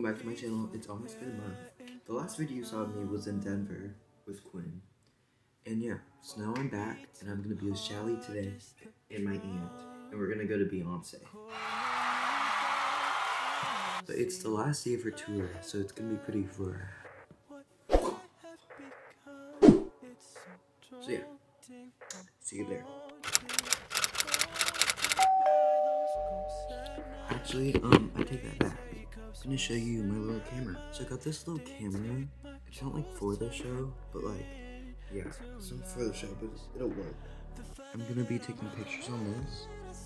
back to my channel. It's almost been a month. The last video you saw of me was in Denver with Quinn. And yeah, so now I'm back and I'm gonna be with Shally today and my aunt. And we're gonna go to Beyonce. But it's the last day of her tour, so it's gonna be pretty rare. So yeah, see you there. Actually, I take that back. I'm gonna show you my little camera. So I got this little camera. It's not like for the show, but like, yeah, it's not for the show, but it'll work. I'm gonna be taking pictures on this.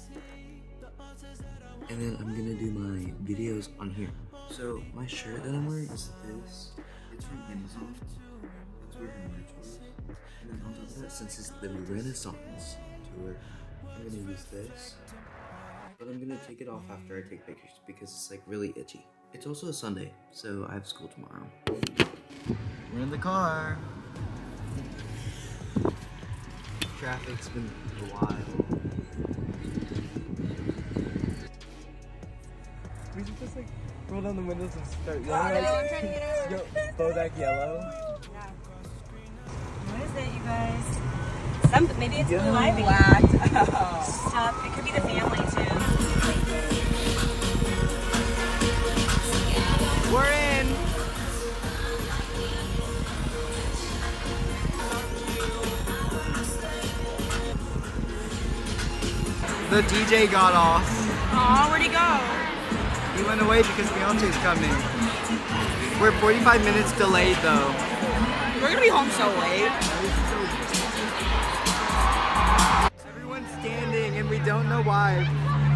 And then I'm gonna do my videos on here. So my shirt that I'm wearing is this. It's from Amazon. That's where her merch was. And then on top of that, since it's the Renaissance tour, I'm gonna use this. But I'm gonna take it off after I take pictures because it's like really itchy. It's also a Sunday, so I have school tomorrow. We're in the car. Traffic's been wild. We should just like roll down the windows and start yelling like, yo, Bodak Yellow. Yeah. What is it, you guys? Maybe it's Blue Ivy. Stuff. It could be the family too. We're in. The DJ got off. Aw, where'd he go? He went away because Beyonce's coming. We're 45 minutes delayed though. We're gonna be home so late. Everyone's standing and we don't know why.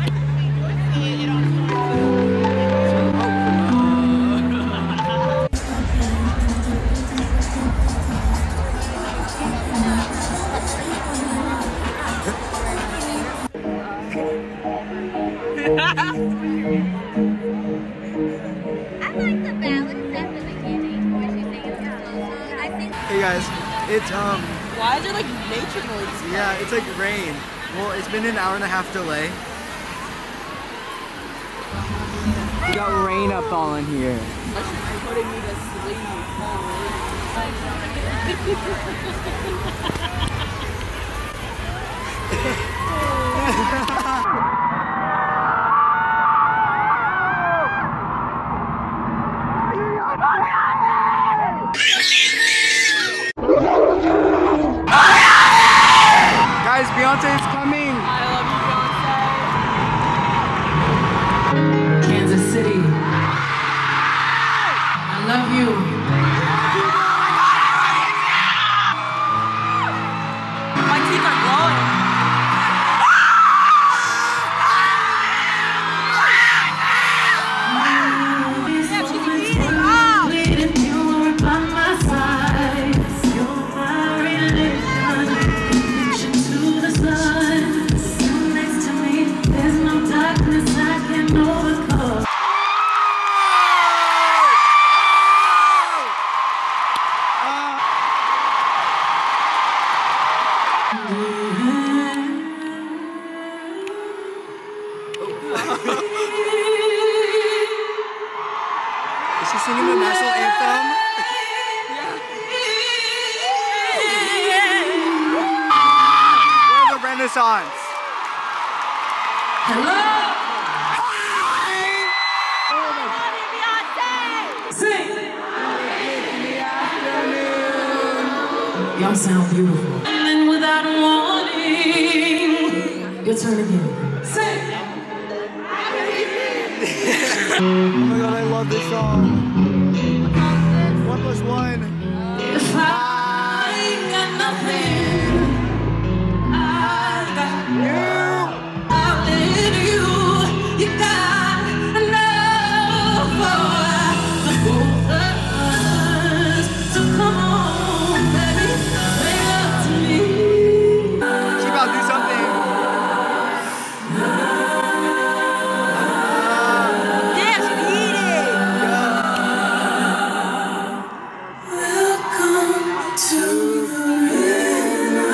Hey guys, it's Why is there like nature noise? yeah, it's like rain. Well, it's been an hour and a half delay. We got rain up all in here. Putting me to sleep. Guys, Beyonce is coming! I love you, Beyonce. Kansas City. I love you. My teeth are glowing. Yeah, she's eating. Oh! You were by my side. You're my religion. Connection to the sun. You're next to me. There's no darkness I can overcome. Is she singing the national anthem? We're the Renaissance. Hello. Beyonce! Sing. Y'all sound beautiful. And without warning, your turn again. Sing. Oh my god, I love this song. 1 + 1. If I ain't got nothing, I got you. I'll let you. You got enough for the both of us. So come on, baby, make up to me. She about to do something. Damn, she's eating! Welcome to the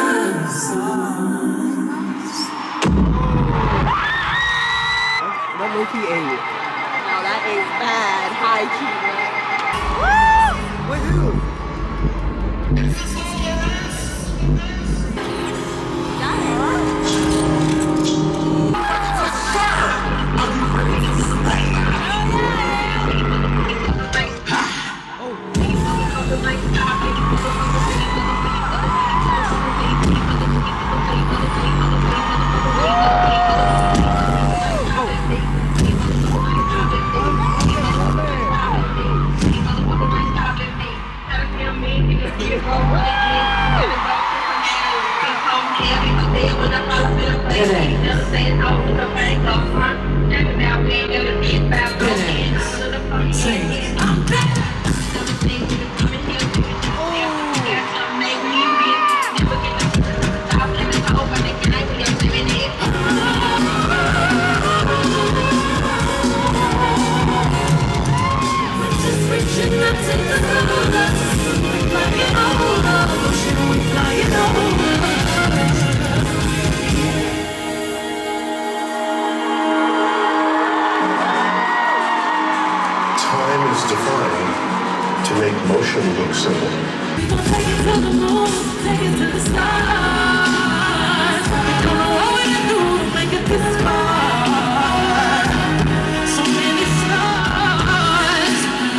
Time is defined to make motion look simple. We gon' take it to the moon, take it to the stars. We don't know what we can do to make it this far. So many stars.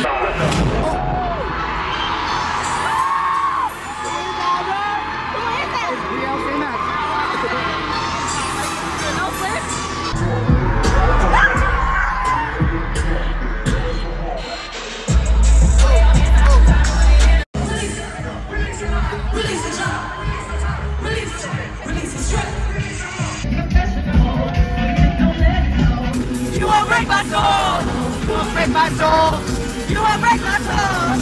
You won't break my soul! You won't break my soul! You won't break my soul!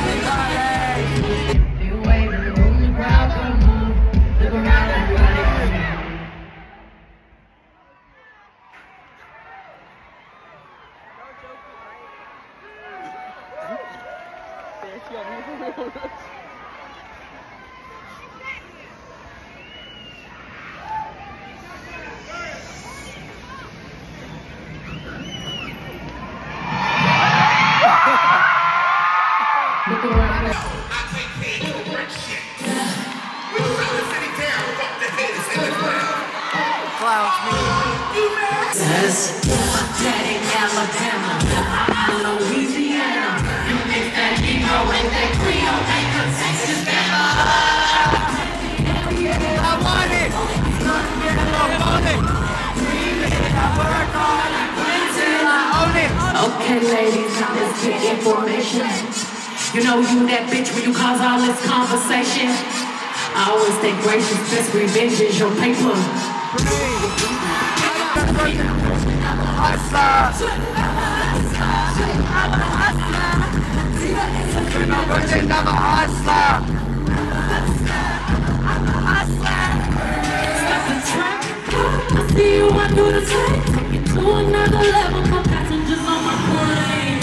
Says, dead in Alabama, I'm in Louisiana. You mix that Negro and that Creole, ain't the Texas Bama. I want it! I want it! I work hard until I own it! Okay, ladies, now let's get information. You know you that bitch when you cause all this conversation. I always stay gracious, best revenge is your paper. I see you want to the track, take it to another level. My passengers on my plane.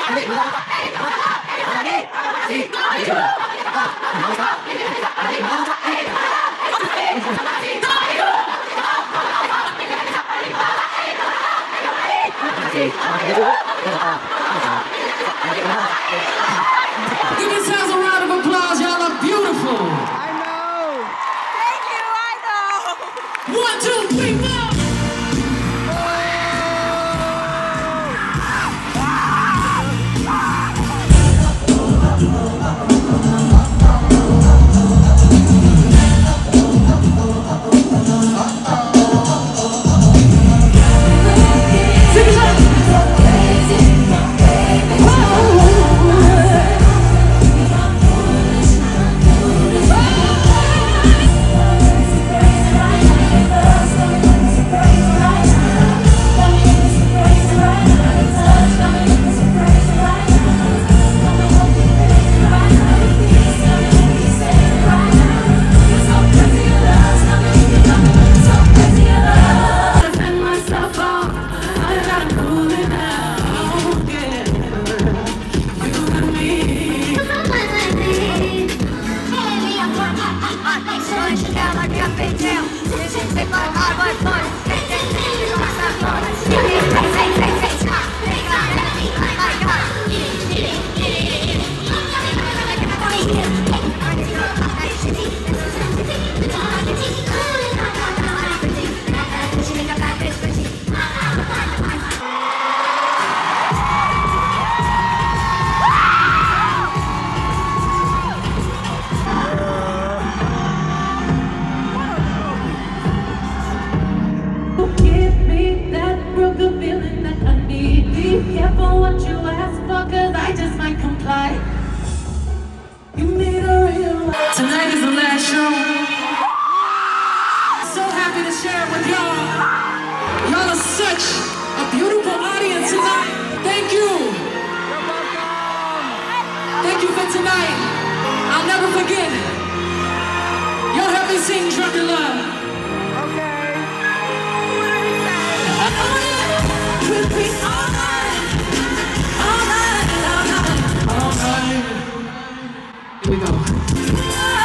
Give yourselves a round of applause. Y'all are beautiful. I know. Thank you, I know. 1, 2, 3, 4. Careful what you ask for, cause I just might comply. You need a real life. Tonight is the last show. So happy to share it with y'all. Y'all are such a beautiful audience tonight. Thank you. Thank you for tonight. I'll never forget. Y'all help me sing Drunken Love. Okay. Repeat all night. All night, all night, all night. Here we go.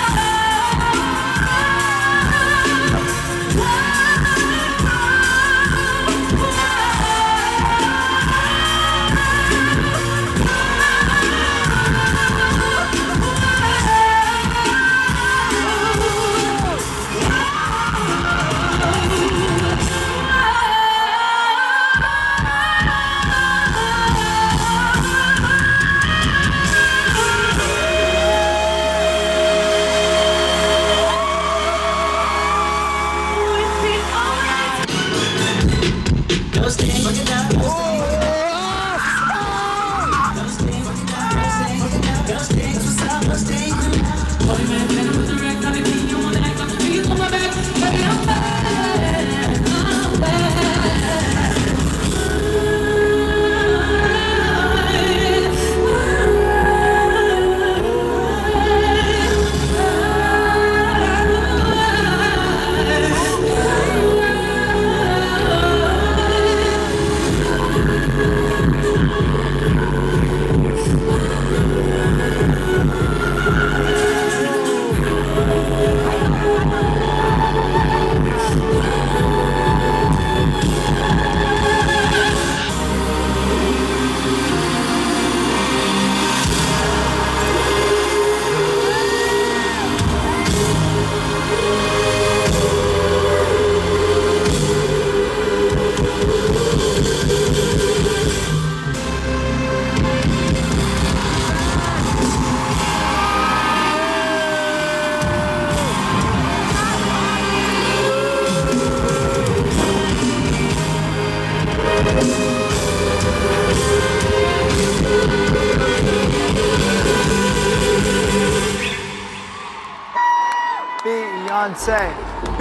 Beyoncé.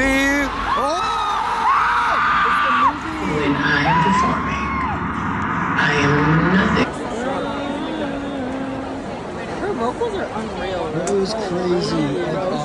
When I am performing, I am nothing. Her vocals are unreal. It was crazy.